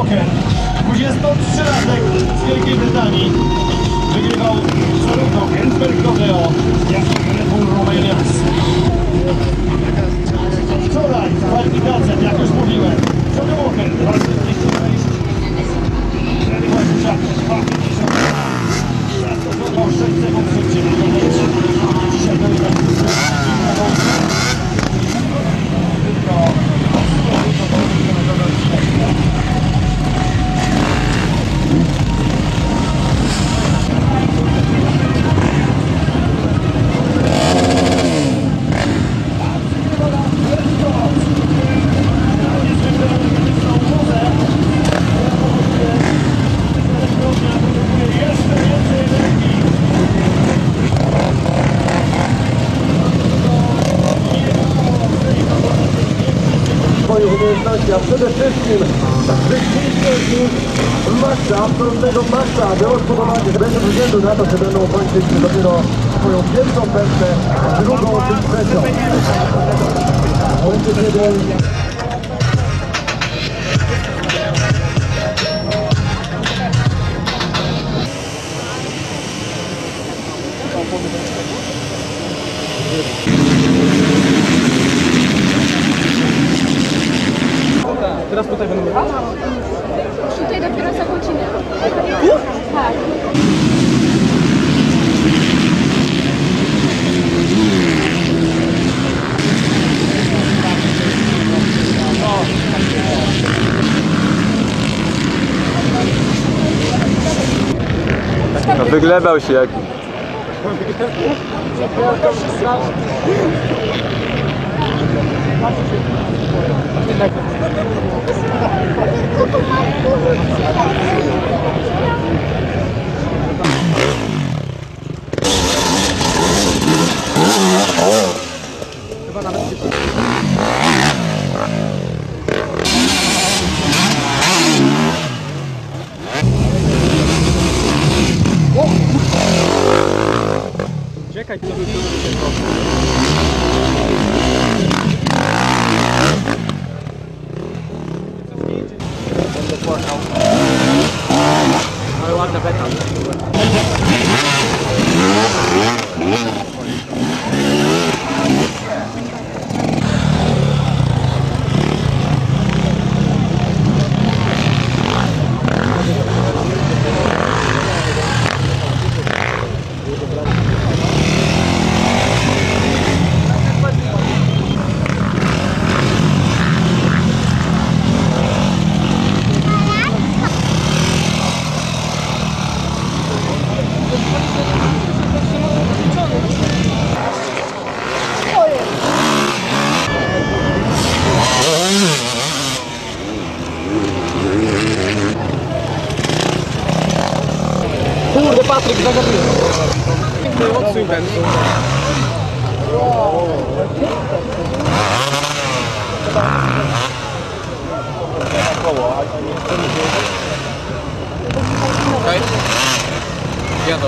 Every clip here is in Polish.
Walker, 23-latek z Wielkiej Brytanii, wygrywał zarówno Gainsborough Rodeo, jak i Red Bull Romanians. Wczoraj w kwalifikacjach, jak już mówiłem, Johnny Walker 2,46, Freddy Wojciech 2,50, zastosował 6 sekund szybciej. Dzisiaj to jest a przede wszystkim wyścignie Maxa, absolutnego Maxa, było spodobacie, że bez względu na to, że będą kończyć dopiero swoją pierwszą pętlę, drugą czy trzecią. Teraz tutaj będę jechał? Tutaj dopiero za godzinę. Tu? Tak. No wyglebał się jak... Chyba nawet czekaj, co by Będę płakał. Ale ładna beta. Kurde, Patryk, zagaduję. Odsuń ten. Okej. Jadą.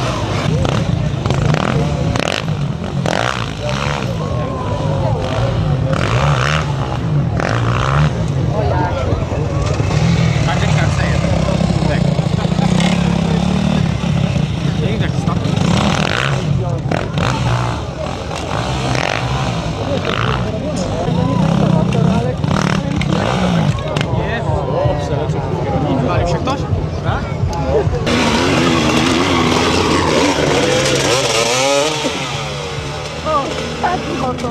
Walił się ktoś? Tak? O, taki motor.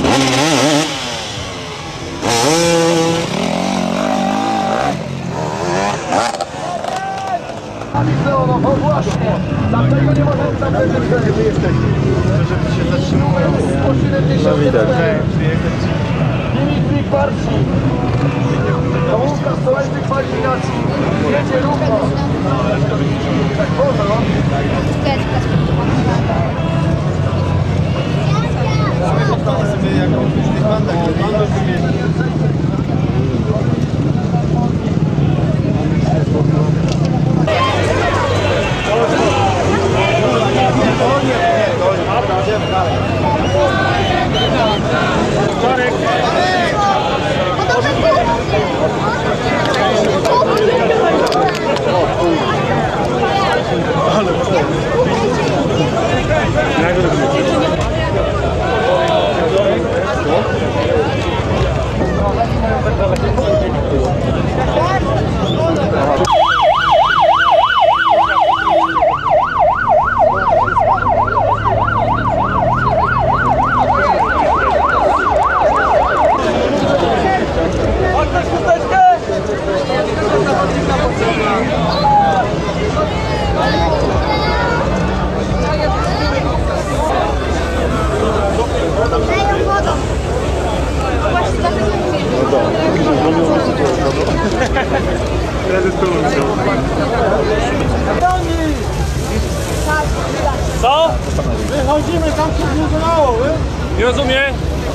No właśnie, dlaczego nie możemy tak będzie wtedy, wy jesteście? Żeby się zatrzymuje po 70 No widać. Dimitri Barsi. Czołówka stołecznych kwalifikacji. Jedzie równo. Tak wolno. Sobie jak w różnych bandach, Marek! Dają wodą. Właśnie dlatego Co? Wychodzimy, tam się nie udało, nie rozumie?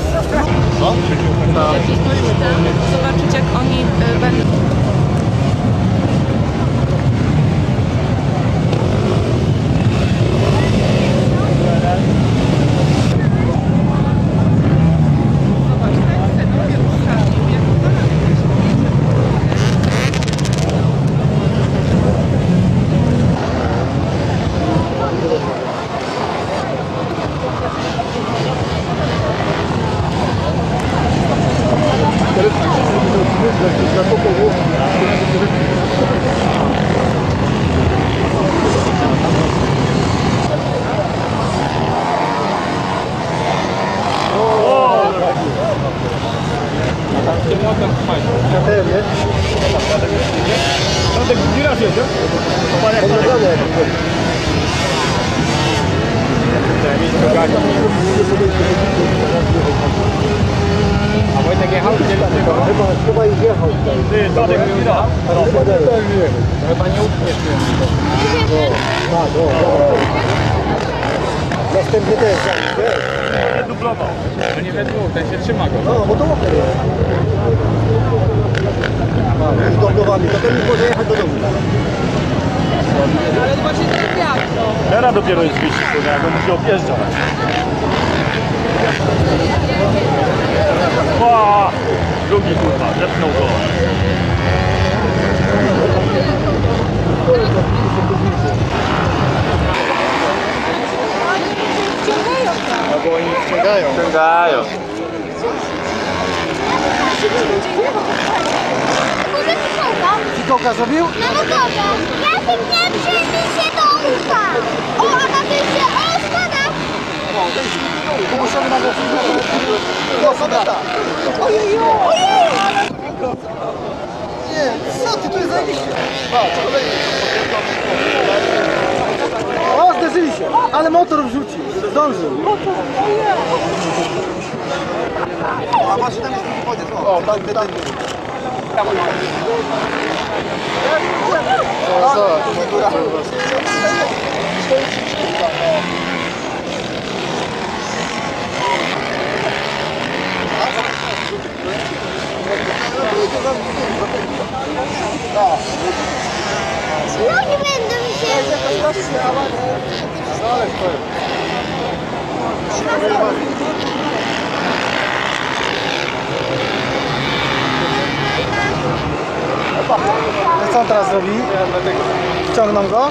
Zobaczyć, jak oni będą. Tadek drugi raz jedzie? A Wojtek jechał? Chyba już jechał tutaj. Ty, Tadek drugi raz. Chyba nie utkniesz. Następny też, wiesz? Nie dublował. To nie we dwóch, ten się trzyma go. No, bo to łoper jest. Z doblowami, to ten już może jechać do domu. Ale właśnie tak jak to? Teraz dopiero jest wyścig, jak on musi objeżdżać. Ła! Drugi kurwa, zepnął go. Albo oni wciągają. Ciągają. Fikołka zrobił? Na motorze. Jacek, nie przyjmij się do ucha. O, a na tym się, o, spada. Pomuszony na go. No, sobota. Ojej. Nie, co ty, tu jest zajebiście. O, zderzyli się, ale motor wrzucił, zdążył. A właśnie tam jest drugi podział. O, tam. No nie będę mi się... Co on teraz robi? Wciągną go?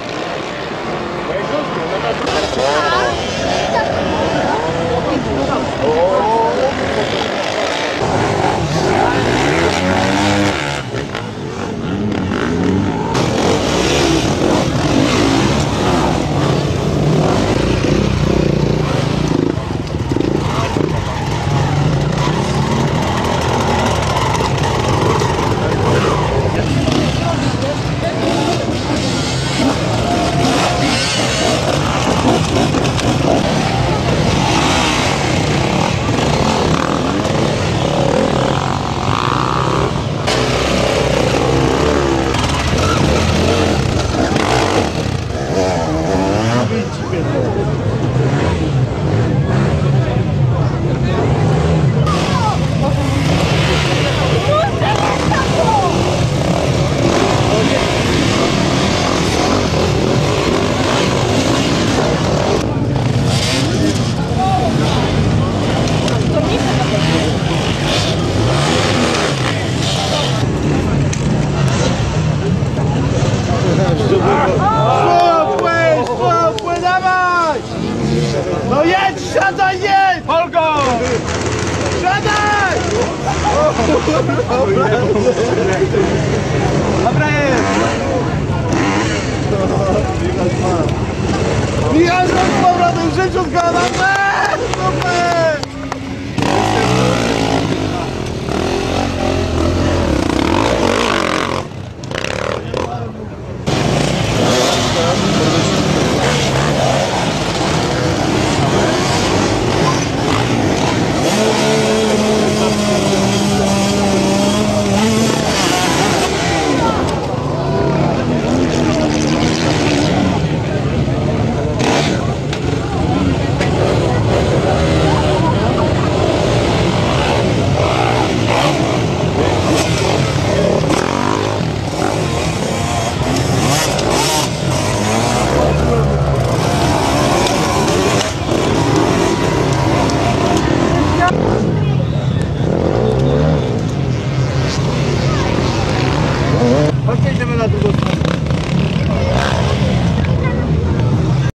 Spokój, dawaj! No jedź, siadaj, jedź! Polko! Siadaj!